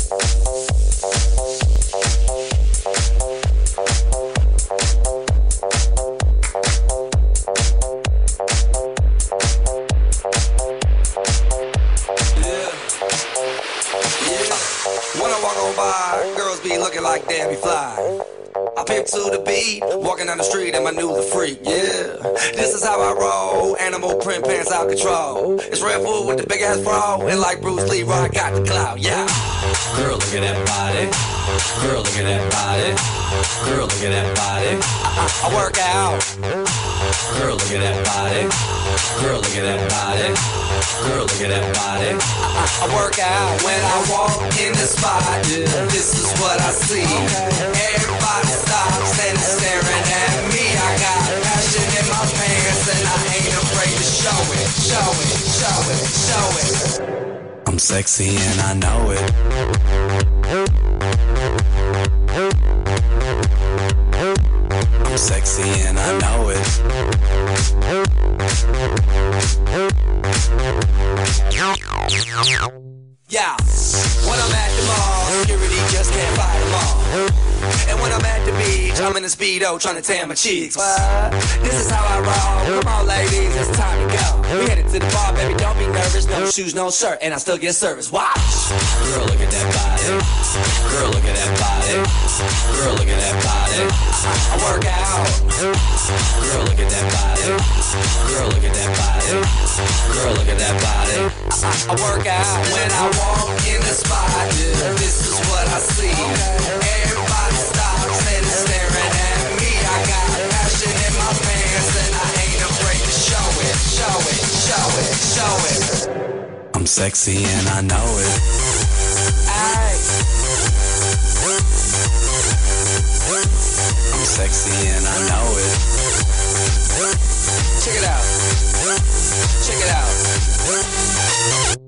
When I walk on by, girls be looking like they be fly. I pimp to the beat, walking down the street and my new the freak, yeah. This is how I roll, animal print pants out control. It's Red Bull with the big ass bra, and like Bruce Lee, I got the clout, yeah. Girl, look at that body. Girl, look at that body. Girl, look at that body. I work out. Girl, look at that body. Girl, look at that body. Girl, look at that body. I work out when I walk in the spot. This is what I see. Everybody stops and is staring at me. I got passion in my pants and I ain't afraid to show it. Show it, show it, show it. I'm sexy and I know it. I'm sexy and I know it. Yeah, when I'm at the mall, security just can't fight them all. And when I'm at the beach, I'm in a Speedo trying to tan my cheeks. What? This is how I roll. Come on, ladies, it's time to go. We headed to the bar, baby, don't be nervous. No shoes, no shirt, and I still get service. Watch. Girl, look at that body. Girl, look at that body. Girl, look at that body. I work out. Girl, look at that body. Girl, look at that body. Girl, look at that body. I work out when I walk in the spot. This is what I see. Everybody stops and is staring at me. I got passion in my pants and I ain't afraid to show it. Show it, show it, show it. I'm sexy and I know it. Aye. I'm sexy and I know it. Check it out. Check it out.